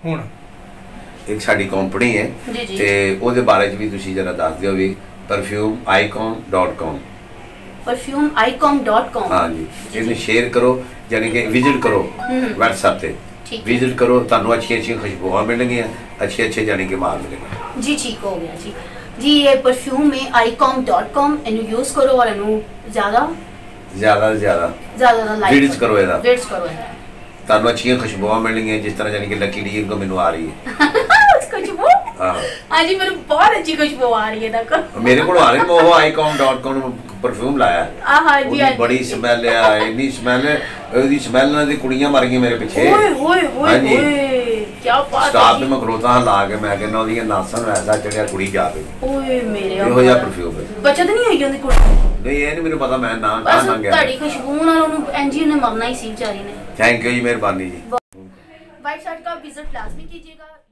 ਹੁਣ एक साड़ी कंपनी है जी जी ते ओदे बारे च भी तुसी जरा दस दियो भी perfumeicon.com perfumeicon.com हाँ जी इन्हें शेयर करो यानी कि विजिट करो व्हाट्सएप पे विजिट करो तानू अच्छी अच्छी खुशबुआं मिलेंगी अच्छे अच्छे यानी कि माल मिलेगा जी ठीक हो गया जी जी ये perfumeicon.com इन्हें यूज करो और इन्हें ज्यादा ज्यादा ज्यादा लाइक विजिट करो ਇਹਦਾ विजिट करो ਇਹਦਾ तानू अच्छी खुशबुआं मिलेंगी जिस तरह यानी कि लकी डी को मेनू आ रही है खुशबू हाँ जी मेरे बहुत अच्छी खुशबू आ रही है देखो मेरे को आ रही है वो icon.com परफ्यूम लाया हाँ जी है बड़ी स्मेल है इतनी स्मेल है ओदी स्मेल नाल दी कुड़ियां मर गई मेरे पीछे ओए ओए ओए क्या बात है स्टाफ पे मैं खरोता ला के मैं कहना ओदी नासन ऐसा चढ़िया कुड़ी जा गई ओए मेरे ਇਹੋ ਜਿਹਾ परफ्यूम है बचत नहीं होगी ਉਹਦੀ ਕੁੜੀ नहीं ये नहीं मेरे पता मैं ना ਬਸ मांगे ਤੁਹਾਡੀ ਖੁਸ਼ਬੂ ਨਾਲ ਉਹਨੂੰ ਐਨਜੀ ਨੇ ਮਰਨਾ ਹੀ ਸੀ ਵਿਚਾਰੀ ਨੇ थैंक यू जी मेहरबानी जी वाइट शर्ट का विजिट लाजमी कीजिएगा।